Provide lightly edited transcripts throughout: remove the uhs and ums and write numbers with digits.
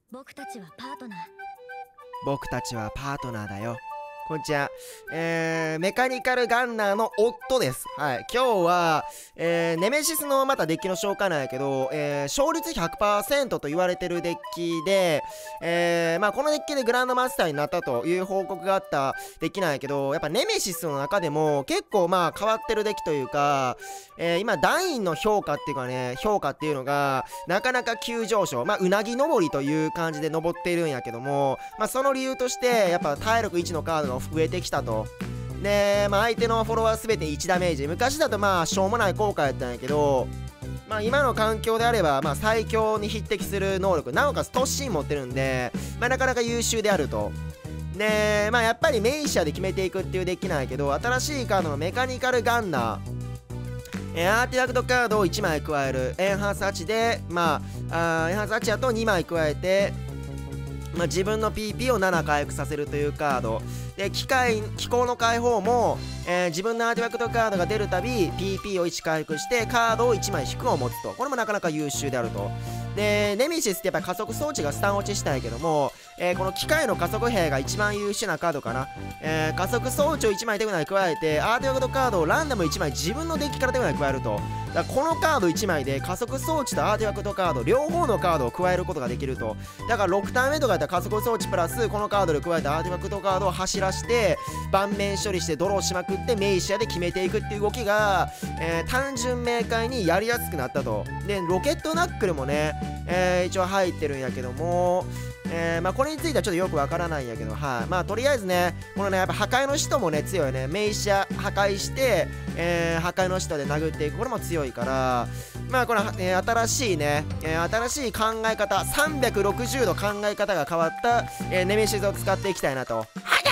僕たちはパートナー。 僕たちはパートナーだよ。こんにちは。メカニカルガンナーの夫です。はい。今日は、ネメシスのまたデッキの紹介なんやけど、勝率 100% と言われてるデッキで、まあこのデッキでグランドマスターになったという報告があったデッキなんやけど、やっぱネメシスの中でも結構まあ変わってるデッキというか、今団員の評価っていうかね、評価っていうのがなかなか急上昇。まあうなぎ登りという感じで登っているんやけども、まあその理由としてやっぱ体力1のカードが増えてきたと。で、まあ、相手のフォロワー全て1ダメージ。昔だとまあしょうもない効果やったんやけど、まあ今の環境であればまあ最強に匹敵する能力、なおかつ突進持ってるんで、まあなかなか優秀であると。で、まあやっぱりメイシャで決めていくっていうデッキなんやけど、新しいカードのメカニカルガンナー、アーティファクトカードを1枚加える。エンハンス8で、まあ、エンハンス8だと2枚加えて、まあ、自分の PP を7回復させるというカードで、気候の解放も、自分のアーティファクトカードが出るたび PP を1回復してカードを1枚引くを持つと。これもなかなか優秀であると。で、ネメシスってやっぱり加速装置がスタン落ちしたんやけども、この機械の加速兵が一番優秀なカードかな。加速装置を1枚手札に加えてアーティファクトカードをランダム1枚自分のデッキから手札に加えると。だからこのカード1枚で加速装置とアーティファクトカード両方のカードを加えることができると。だから6ターン目とかやったら加速装置プラスこのカードで加えたアーティファクトカードを走らして盤面処理してドローしまくってメイシアで決めていくっていう動きが、単純明快にやりやすくなったと。でロケットナックルもね、一応入ってるんやけども、まあこれについてはちょっとよくわからないんやけど、はい、まあとりあえずね、このねやっぱ破壊の使徒もね強いよね。メイシャ破壊して、破壊の使徒で殴っていく、これも強いから、まあこれ、新しいね、新しい考え方、360度考え方が変わった、ネメシスを使っていきたいなと。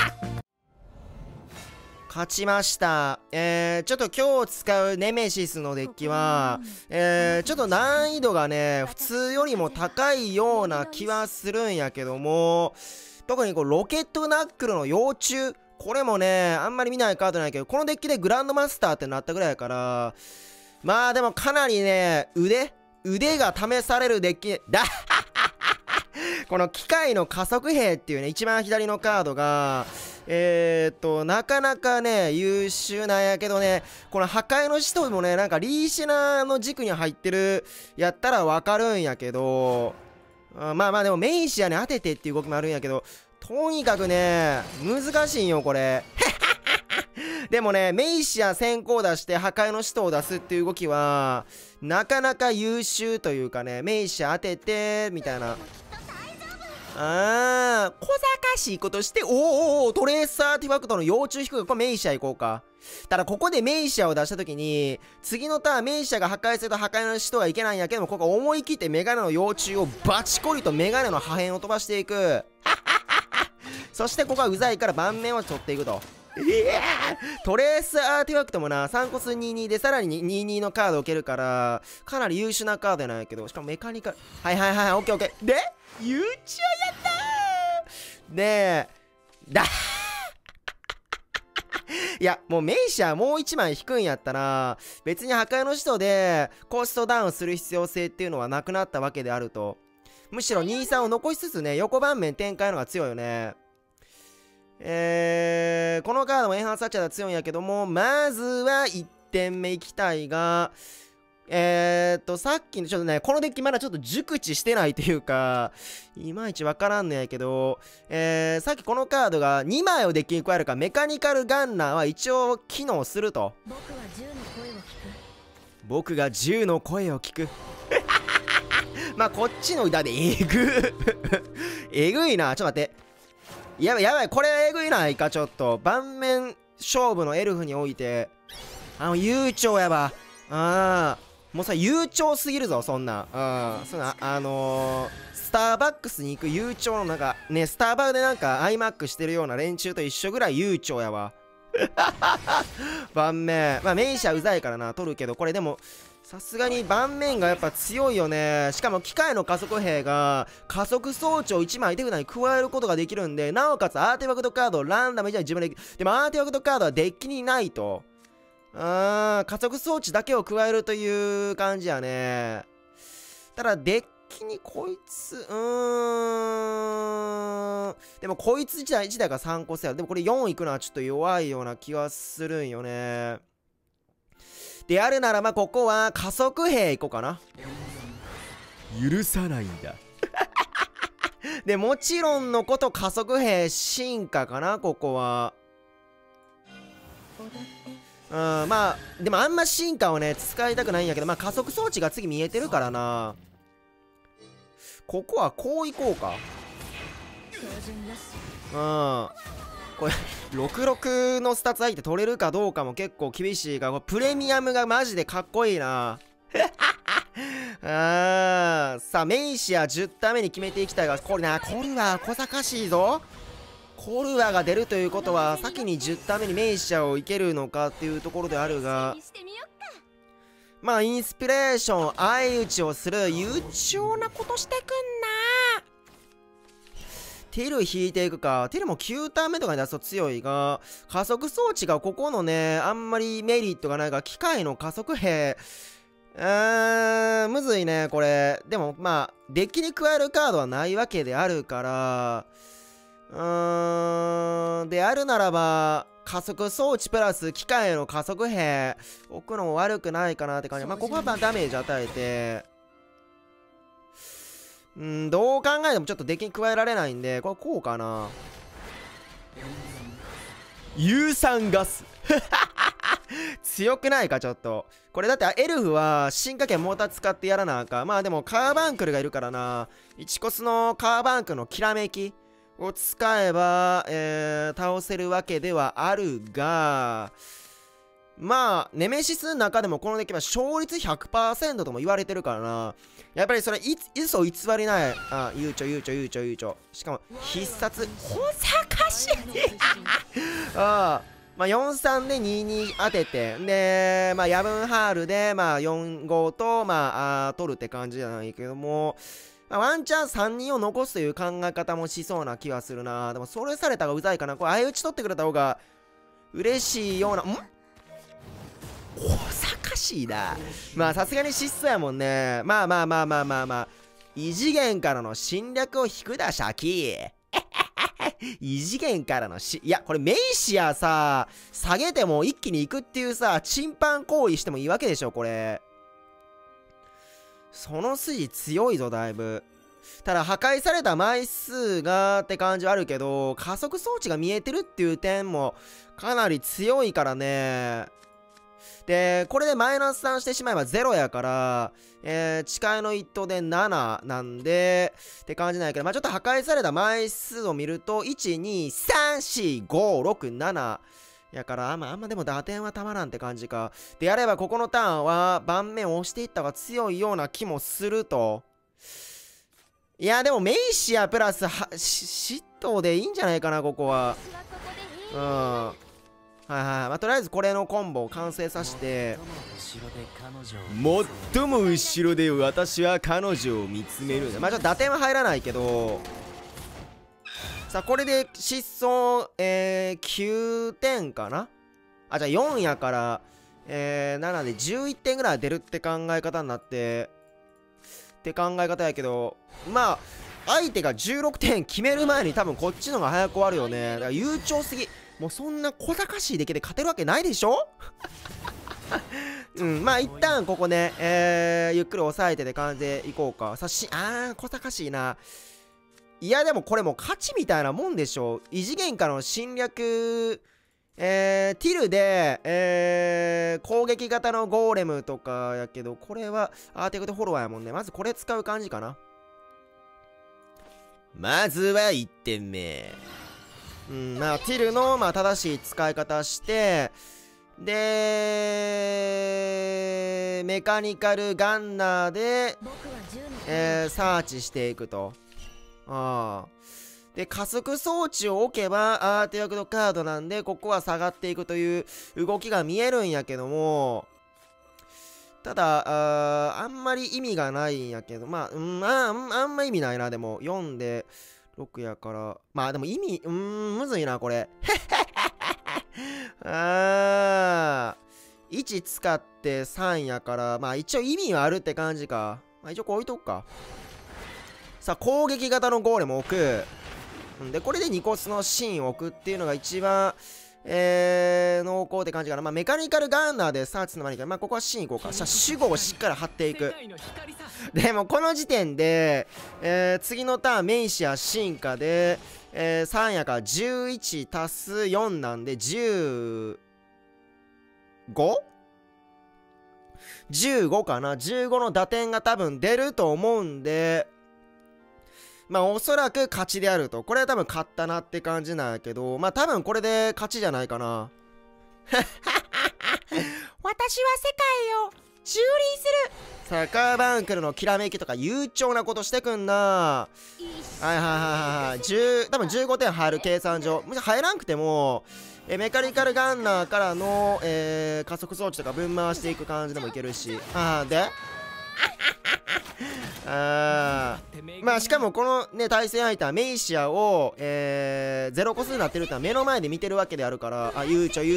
勝ちました。ちょっと今日使うネメシスのデッキは、ちょっと難易度がね、普通よりも高いような気はするんやけども、特にこうロケットナックルの幼虫、これもね、あんまり見ないカードなんやけど、このデッキでグランドマスターってなったぐらいやから、まあでもかなりね、腕が試されるデッキだこの機械の加速兵っていうね、一番左のカードが、なかなかね、優秀なんやけどね、この破壊の使徒もね、なんかリーシナーの軸に入ってるやったらわかるんやけど、まあまあでもメイシアに当ててっていう動きもあるんやけど、とにかくね、難しいんよ、これ。でもね、メイシア先行出して破壊の使徒を出すっていう動きは、なかなか優秀というかね、メイシア当てて、みたいな。小賢しいことして、トレースアーティファクトの幼虫引くが、これメイシア行こうか。ただここでメイシアを出したときに、次のターンメイシアが破壊すると破壊の人はいけないんやけども、ここ思い切ってメガネの幼虫をバチコリとメガネの破片を飛ばしていく。そしてここはうざいから盤面を取っていくと。トレースアーティファクトもな、3コス22でさらに22のカードを受けるから、かなり優秀なカードなんやけど、しかもメカニカル、はい、オッケー。で、優勝やったーで、いや、もうメイシャもう1枚引くんやったら、別に破壊の使徒でコストダウンする必要性っていうのはなくなったわけであると。むしろ23を残しつつね、横盤面展開のが強いよね。このカードもエンハンスサッチャーが強いんやけども、まずは1点目いきたいが、さっきのちょっとね、このデッキまだちょっと熟知してないというか、いまいちわからんのやけど、さっきこのカードが2枚をデッキに加えるからメカニカルガンナーは一応機能すると。僕が銃の声を聞く。まあこっちの歌でえぐいな。ちょっと待って。やばい、これえぐいないか、ちょっと。盤面勝負のエルフにおいて、悠長やば。もうさ、悠長すぎるぞ、そんな。そんな、スターバックスに行く悠長のなんか、ね、スターバでなんか、アイマックしてるような連中と一緒ぐらい悠長やわ。盤面。まあ、メイシャうざいからな、取るけど、これでも、さすがに盤面がやっぱ強いよね。しかも機械の加速兵が加速装置を1枚手札に加えることができるんで、なおかつアーティファクトカードをランダムじゃ自分で、でもアーティファクトカードはデッキにないと。加速装置だけを加えるという感じやね。ただデッキにこいつ、 でもこいつ自体が3個せや。でもこれ4いくのはちょっと弱いような気はするんよね。であるならまあここは加速兵いこうかな。許さないんだ。でもちろんのこと加速兵進化かな、ここは。まあでもあんま進化をね使いたくないんやけど、まあ加速装置が次見えてるからな。ここはこういこうか。これ66のスタッツ相手取れるかどうかも結構厳しいから、プレミアムがマジでかっこいいな。さあメイシア10ターン目に決めていきたいが、これな、コルワ小賢しいぞ。コルワが出るということは先に10ターン目にメイシアをいけるのかっていうところであるが、まあインスピレーション相打ちをする悠長なことしてくんな。ティル引いていくか。ティルも9ターン目とかに出すと強いが、加速装置がここのねあんまりメリットがないが、機械の加速兵むずいねこれ。でもまあデッキに加えるカードはないわけであるから、であるならば加速装置プラス機械の加速兵置くのも悪くないかなって感じ。まあここはまあダメージ与えて、どう考えてもちょっとデッキに加えられないんで、これこうかな。有酸ガス強くないかちょっと。これだってエルフは進化系モーター使ってやらなあかん。まあでもカーバンクルがいるからな。1コスのカーバンクルのきらめきを使えば、倒せるわけではあるが、まあネメシスの中でもこのデッキは勝率 100% とも言われてるからな。やっぱりそれ嘘偽りない。悠長。しかも必殺小賢しいまあ43で22当てて、でまあヤブンハールでまあ45とまあ取るって感じじゃないけども、まあ、ワンチャン3人を残すという考え方もしそうな気がするな。でもそれされたがうざいかな。これ相打ち取ってくれた方が嬉しいような。小賢しいな。まあさすがに質素やもんね。まあ異次元からの侵略を引くだシャキ異次元からのいやこれメイシアさ下げても一気に行くっていうさチンパン行為してもいいわけでしょこれ。その筋強いぞだいぶ。ただ破壊された枚数がって感じはあるけど、加速装置が見えてるっていう点もかなり強いからね。でこれでマイナス3してしまえば0やから、誓いの一投で7なんでって感じないけど、まあちょっと破壊された枚数を見ると1234567やから、あんまでも打点はたまらんって感じか。であればここのターンは盤面を押していった方が強いような気もすると。いやでもメイシアプラス嫉妬でいいんじゃないかなここは。まあとりあえずこれのコンボを完成させて、最も後ろで私は彼女を見つめるんだ。まあちょっと打点は入らないけど、さあこれで失踪、9点かな。じゃあ4やから、7で11点ぐらい出るって考え方になってって考え方やけど、まあ相手が16点決める前に多分こっちのが早く終わるよね。だから悠長すぎ。もうそんな小賢しい出来で勝てるわけないでしょまあ一旦ここね、ゆっくり抑えてって感じでいこうか。小賢しいな。いやでもこれもう勝ちみたいなもんでしょ。異次元からの侵略、ティルで、攻撃型のゴーレムとかやけど、これはアーティクトフォロワーやもんね。まずこれ使う感じかな。まずは1点目。まあティルの、まあ、正しい使い方して、でメカニカルガンナーで、サーチしていくと。で加速装置を置けばアーティクトカードなんで、ここは下がっていくという動きが見えるんやけども、ただあんまり意味がないんやけど、まあ、あんま意味ないな。でも4で6やから、まあでも意味むずいなこれ1使って3やから、まあ一応意味はあるって感じか。まあ一応こう置いとくか。さあ攻撃型のゴーレム置く。 で、これで2コスのシーンを置くっていうのが一番、濃厚って感じかな。まあ、メカニカルガンナーでサーチの間にか、まあ、ここはシーン行こうか。守護をしっかり張っていく。でも、この時点で、次のターン、メイシア進化で、3やから11足す4なんで、15?15 かな。15の打点が多分出ると思うんで、まあおそらく勝ちであると。これは多分勝ったなって感じなんやけど、まあ多分これで勝ちじゃないかな。私は世界を蹂躙する。サッカーバンクルのきらめきとか悠長なことしてくんな。はいはいはいはい。多分15点入る計算上。もし入らんくても、メカニカルガンナーからの、加速装置とか分回していく感じでもいけるし。でまあしかもこのね対戦相手はメイシアを、0コスになってるってのは目の前で見てるわけであるから、悠長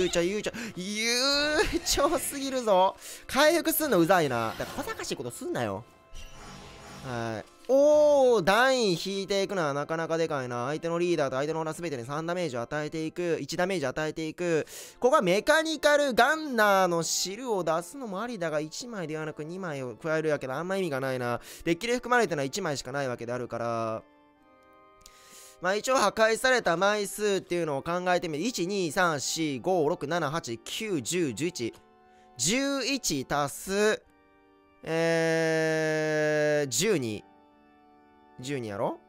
すぎるぞ。回復すんのうざいな。だから小賢しいことすんなよ。はい。ダイン引いていくのはなかなかでかいな。相手のリーダーと相手のオーラ全てに3ダメージを与えていく。1ダメージ与えていく。ここはメカニカルガンナーの汁を出すのもありだが、1枚ではなく2枚を加えるわけであんま意味がないな。デッキで含まれてるのは1枚しかないわけであるから。まあ一応破壊された枚数っていうのを考えてみる。1、2、3、4、5、6、7、8、9、10、11。11足す、12。12やろ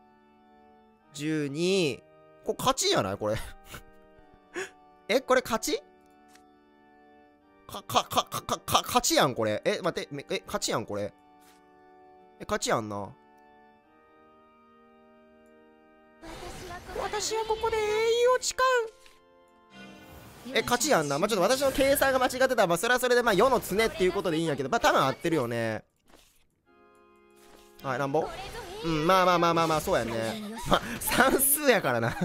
?12。これ勝ちやないこれ。これ勝ち勝ちやんこれ。待って、勝ちやんこれ。勝ちやんな。私はここで英雄を誓う。勝ちやんな。まあ、ちょっと私の計算が間違ってたら、まあ、それはそれで、まあ、世の常っていうことでいいんやけど、まあ、多分合ってるよね。はい、なんぼまあ、そうやね。まあ、算数やからな。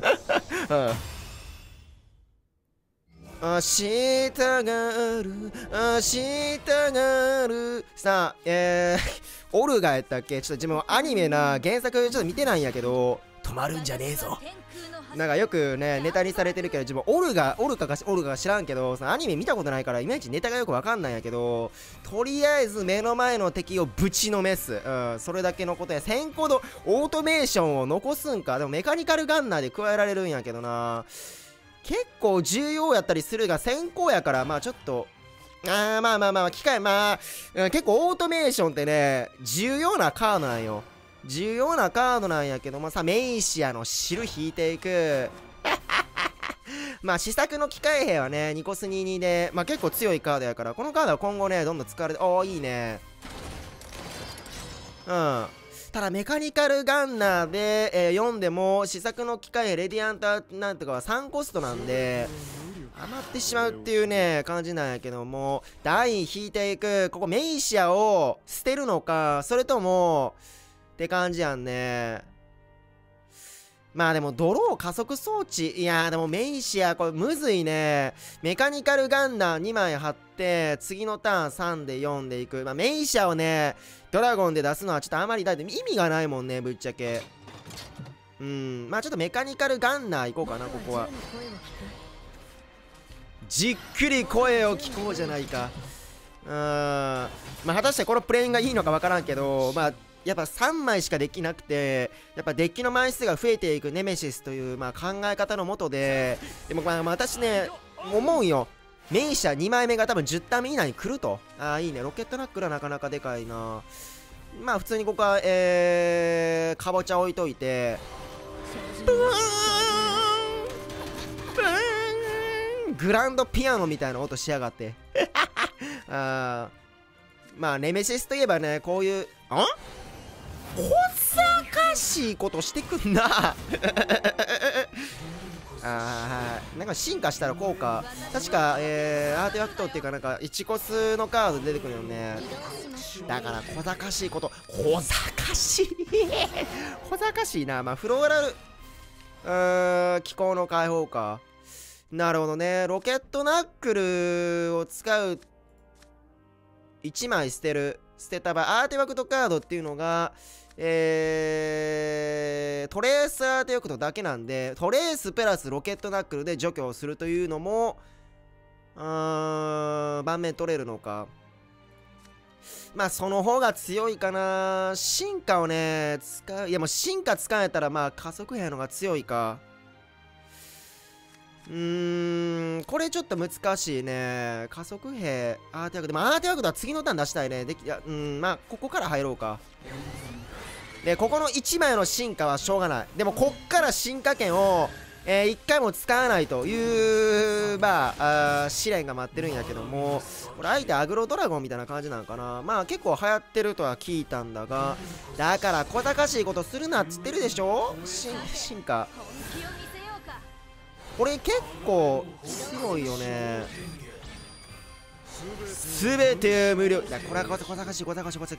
明日がある、明日がある。さあ、オルガやったっけ？ちょっと自分アニメな、原作ちょっと見てないんやけど、止まるんじゃねえぞ。なんかよくね、ネタにされてるけど、自分オルガか知らんけど、アニメ見たことないから、いまいちネタがよくわかんないんやけど、とりあえず目の前の敵をぶちのめす。それだけのことや。先行のオートメーションを残すんか。でもメカニカルガンナーで加えられるんやけどな。結構重要やったりするが、先行やから、まあちょっと、機械、結構オートメーションってね、重要なカードなんよ。重要なカードなんやけどもさ、メイシアの汁引いていく。まあ、試作の機械兵はね、2コス22で、まあ結構強いカードやから、このカードは今後ね、どんどん使われて、いいね。ただ、メカニカルガンナーで、読んでも、試作の機械兵、レディアンタなんとかは3コストなんで、余ってしまうっていうね、感じなんやけども、ダイン引いていく。ここメイシアを捨てるのか、それとも、って感じやんね。まあでもドロー加速装置、いやーでもメイシアこれむずいね。メカニカルガンナー2枚貼って次のターン3で4でいく。まあメイシアをねドラゴンで出すのはちょっとあまりだって意味がないもんね、ぶっちゃけ。まあちょっとメカニカルガンナーいこうかな。ここはじっくり声を聞こうじゃないか。まあ果たしてこのプレインがいいのかわからんけど、まあやっぱ3枚しかできなくて、やっぱデッキの枚数が増えていくネメシスという、まあ、考え方のもとで、でもまあ私ね、思うんよ。メイシャ2枚目が多分10ターン目以内に来ると。いいね。ロケットナックルはなかなかでかいな。まあ普通にここは、かぼちゃ置いといて、ブーングランドピアノみたいな音しやがって。まあネメシスといえばね、こういう、小賢しいことしてくんな。なんか進化したら効果確か、アーティファクトっていうかなんか1コスのカード出てくるよね。だから小賢しいこと、小賢しい小賢しいな。まあフローラル気候の解放か。なるほどね。ロケットナックルを使う1枚捨てた場合、アーティファクトカードっていうのがトレースアーティオクトだけなんで、トレースプラスロケットナックルで除去をするというのも盤面取れるのか。まあその方が強いかな。進化をね使う、いやもう進化使えたらまあ加速兵の方が強いか。これちょっと難しいね。加速兵アーティワークでもアーティワークとは次のターン出したいね。まあここから入ろうか。でここの1枚の進化はしょうがない。でもこっから進化権を、1回も使わないというまあ試練が待ってるんやけども、これ相手アグロドラゴンみたいな感じなのかな。まあ結構流行ってるとは聞いたんだが、だから小賢しいことするなっつってるでしょ。進化これ結構強いよね。すべて無料。いやこれは小賢しい。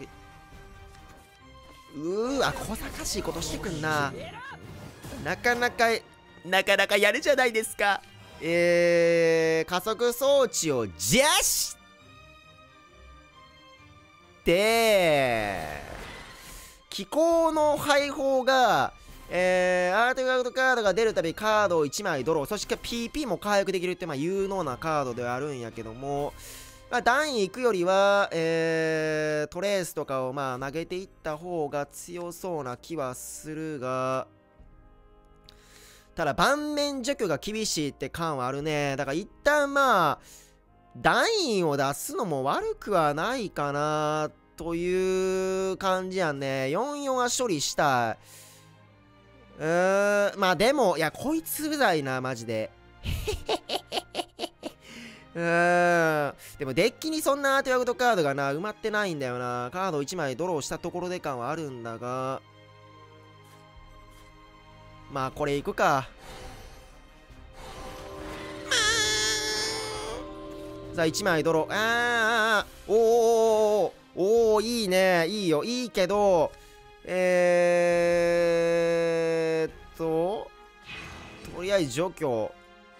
わ小賢しいことしてくんな。なかなかやるじゃないですか。加速装置をジャして気候の配法がアーティファクトカードが出るたびカードを1枚ドロー、そして PP も回復できるってまあ有能なカードではあるんやけども、まあ、段位行くよりは、トレースとかをまあ投げていった方が強そうな気はするが、ただ盤面除去が厳しいって感はあるね。だから一旦まあ段位を出すのも悪くはないかなという感じやんね。44は処理したい。まあでもいやこいつうざいなマジで。でもデッキにそんなアーティファクトカードがな埋まってないんだよな。カード1枚ドローしたところで感はあるんだが、まあこれいくか。さあ1枚ドロー。おーいいね。いいよいいけどとりあえず除去、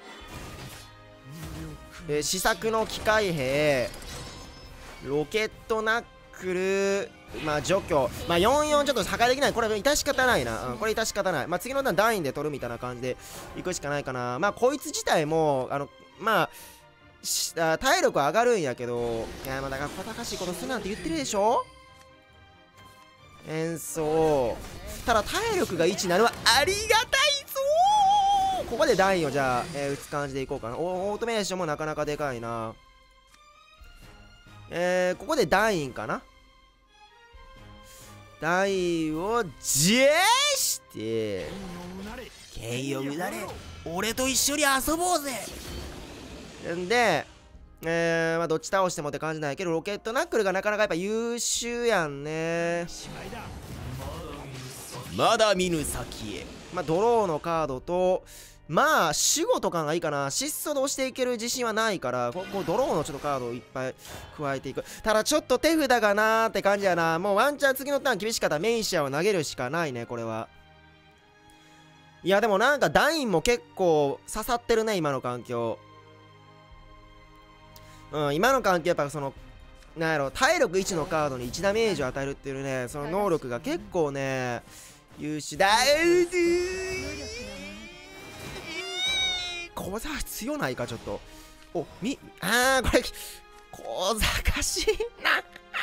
試作の機械兵ロケットナックル、まあ除去、まあ44ちょっと破壊できない。これ致し方ないな。これ致し方ない。まあ次の段段位で取るみたいな感じでいくしかないかな。まあこいつ自体もまあ体力上がるんやけど、いやまあだから小賢しいことするなんて言ってるでしょ。演奏ただ体力が1になるはありがたいぞー。ここで段位をじゃあ、打つ感じでいこうかな。オートメーションもなかなかでかいな。ここで段位かな。段位をジェして剣をうなれ、俺と一緒に遊ぼうぜ。んでまあどっち倒してもって感じないけど、ロケットナックルがなかなかやっぱ優秀やんね。まだ見ぬ先へ。まあドローのカードとまあ守護とかがいいかな。失速で押していける自信はないから、ここドローのちょっとカードをいっぱい加えていく。ただちょっと手札がなーって感じやな。もうワンチャン次のターン厳しかったらメイシアを投げるしかないねこれは。いやでもなんかダインも結構刺さってるね今の環境。今の環境やっぱそのなんやろ、体力1のカードに1ダメージを与えるっていうね、その能力が結構ね優秀だ。小賢強ないかちょっと。これ小賢しいな。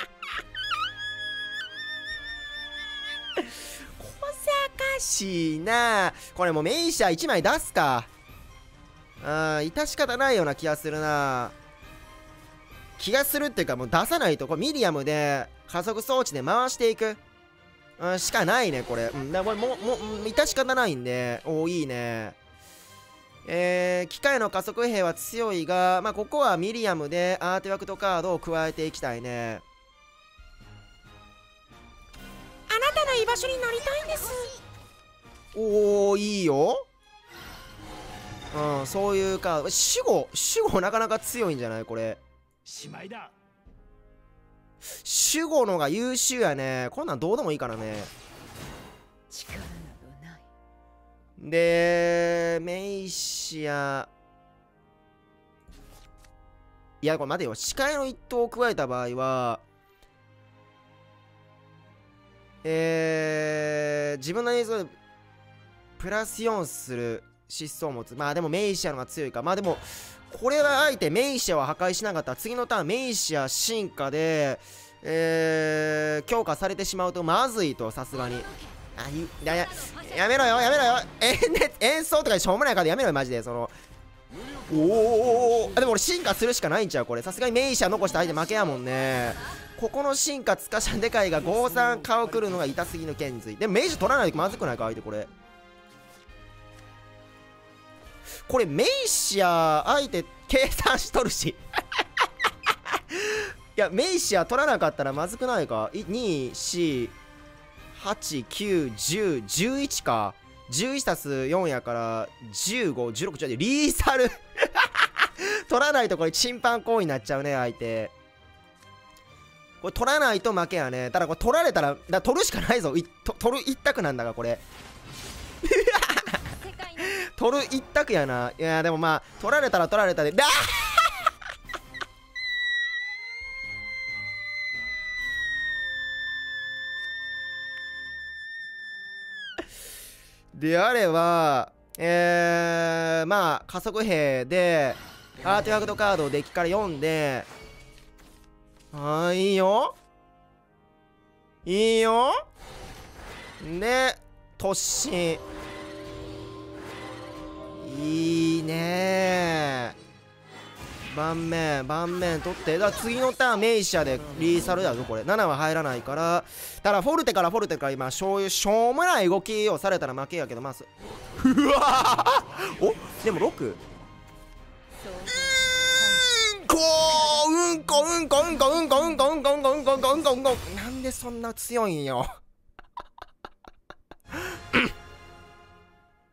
小賢しいな。これもうメイシャ1枚出すか。致し方ないような気がするな。気がするっていうかもう出さないと、これミディアムで加速装置で回していくしかないねこれ。だからもう致し方ないんで。いいね。機械の加速兵は強いが、まあ、ここはミリアムでアーティファクトカードを加えていきたいね。 あなたの居場所になりたいんです。 いいよ。そういうカード。守護なかなか強いんじゃないこれ。 しまいだ。 守護のが優秀やね。こんなんどうでもいいからね。 力などない。 でメイシア、いやこれ待てよ、視界の一投を加えた場合は自分の映像でプラス4する疾走を持つ。まあでもメイシアの方が強いか。まあでもこれはあえてメイシアは破壊しなかったら次のターンメイシア進化で強化されてしまうとまずいと、さすがに。やめろよやめろよ。演奏とかでしょうもないからやめろよマジで。そのおお、でも俺進化するしかないんちゃうこれ。さすがにメイシア残した相手負けやもんね。ここの進化つかしゃんでかいが53顔くるのが痛すぎの剣髄でもメイシア取らないとまずくないか相手。これメイシア相手計算しとるしいやメイシア取らなかったらまずくないか。2、4、8、9、10、11か。11たす4やから15、16。ちょっとリーサル取らないとこれチンパン行為になっちゃうね相手。これ取らないと負けやね。ただこれ取られたら取るしかないぞ。取る一択なんだがこれ取る一択やな。いやでもまあ取られたら取られたでであればまあ加速兵でアーティファクトカードをデッキから読んで、いいよいいよ。で突進いいね盤面取って、だから次のターンメイシャでリーサルだぞこれ。7は入らないから。ただフォルテから今しょうもない動きをされたら負けやけど、まずうわおでも6なんでそんな強いんよ